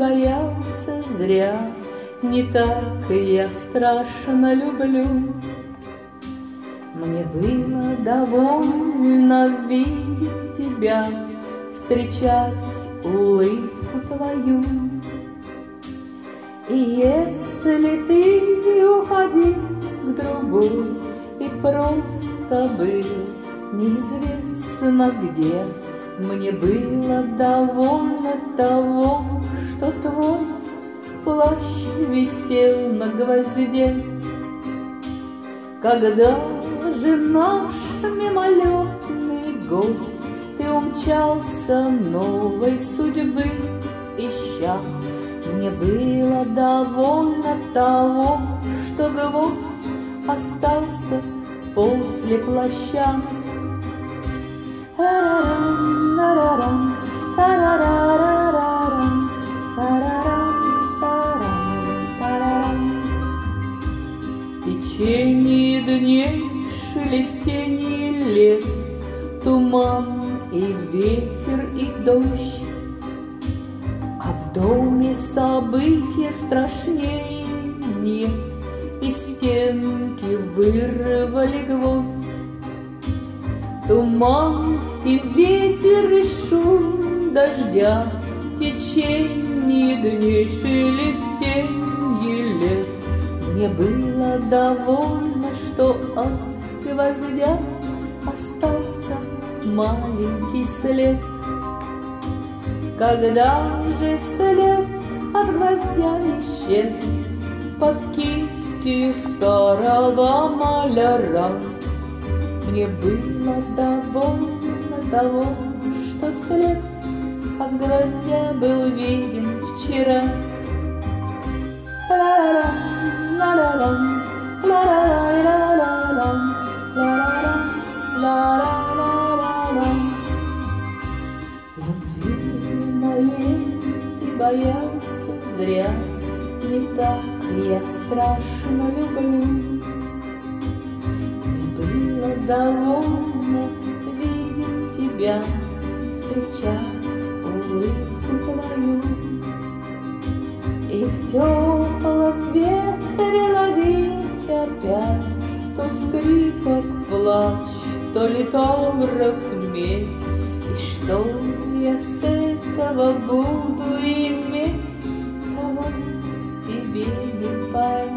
боялся зря, не так я страшно люблю. Мне было довольно видеть тебя, встречать улыбку твою. И если ты уходил к другой и просто был неизвестно где, мне было довольно того, что твой плащ висел на гвозде. Когда же наш мимолетный гость, ты умчался новой судьбы ища, мне было довольно того, что гвоздь остался после плаща. В течение дней, шелестение лет, туман и ветер и дождь, а в доме события страшнее нет, и стенки вырвали гвоздь. Туман и ветер и шум дождя, в течение дней, шелестенье лет, мне было довольно, что от гвоздя остался маленький след. Когда же след от гвоздя исчез под кистью старого маляра, мне было довольно того, что след от гвоздя был виден вчера. Любви моей ты боялся зря, не так я страшно люблю. Довольно видеть тебя, встречать улыбку твою. И в теплом ветре ловить опять то скрипок плач, то литограф медь. И что я с этого буду иметь, того тебе не понять.